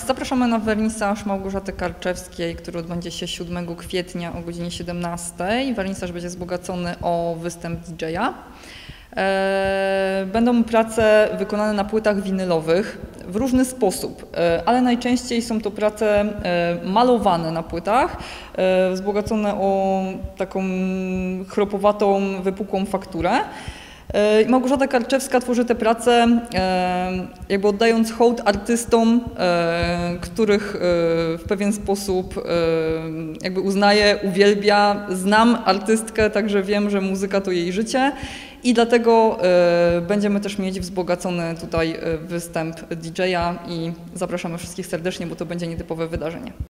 Zapraszamy na wernisaż Małgorzaty Karczewskiej, który odbędzie się 7 kwietnia o godzinie 17. Wernisaż będzie wzbogacony o występ DJ-a. Będą prace wykonane na płytach winylowych w różny sposób, ale najczęściej są to prace malowane na płytach, wzbogacone o taką chropowatą, wypukłą fakturę. Małgorzata Karczewska tworzy te prace jakby oddając hołd artystom, których w pewien sposób jakby uznaje, uwielbia. Znam artystkę, także wiem, że muzyka to jej życie i dlatego będziemy też mieć wzbogacony tutaj występ DJ-a i zapraszamy wszystkich serdecznie, bo to będzie nietypowe wydarzenie.